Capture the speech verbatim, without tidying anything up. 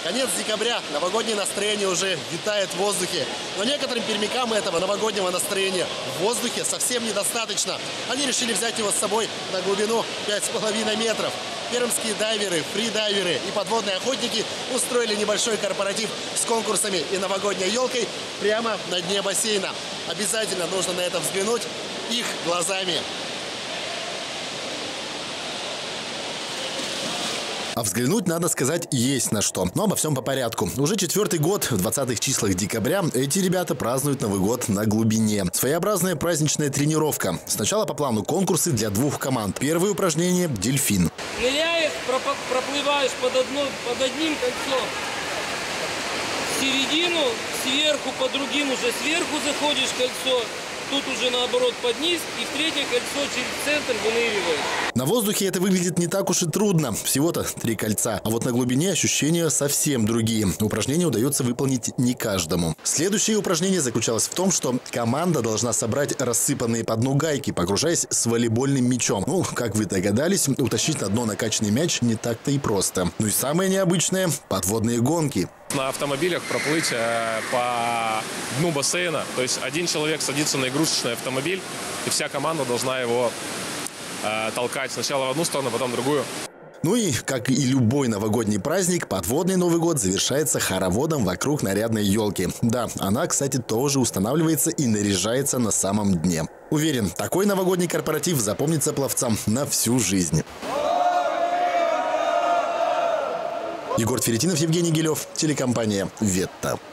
Конец декабря, новогоднее настроение уже витает в воздухе. Но некоторым пермякам этого новогоднего настроения в воздухе совсем недостаточно. Они решили взять его с собой на глубину пять с половиной метров. Пермские дайверы, фридайверы и подводные охотники устроили небольшой корпоратив с конкурсами и новогодней елкой прямо на дне бассейна. Обязательно нужно на это взглянуть их глазами. А взглянуть, надо сказать, есть на что. Но обо всем по порядку. Уже четвертый год, в двадцатых числах декабря, эти ребята празднуют Новый год на глубине. Своеобразная праздничная тренировка. Сначала по плану конкурсы для двух команд. Первое упражнение – дельфин. Ныряешь, проплываешь под, одно, под одним кольцом в середину, сверху по другим уже сверху заходишь в кольцо. Тут уже наоборот под низ, и в третье кольцо через центр выныриваешь. На воздухе это выглядит не так уж и трудно. Всего-то три кольца. А вот на глубине ощущения совсем другие. Упражнение удается выполнить не каждому. Следующее упражнение заключалось в том, что команда должна собрать рассыпанные по дну гайки, погружаясь с волейбольным мячом. Ну, как вы догадались, утащить на дно накачанный мяч не так-то и просто. Ну и самое необычное – подводные гонки. На автомобилях проплыть э, по дну бассейна. То есть один человек садится на игрушечный автомобиль, и вся команда должна его э, толкать сначала в одну сторону, потом в другую. Ну и, как и любой новогодний праздник, подводный Новый год завершается хороводом вокруг нарядной елки. Да, она, кстати, тоже устанавливается и наряжается на самом дне. Уверен, такой новогодний корпоратив запомнится пловцам на всю жизнь. Егор Феретинов, Евгений Гилев, телекомпания «Ветта».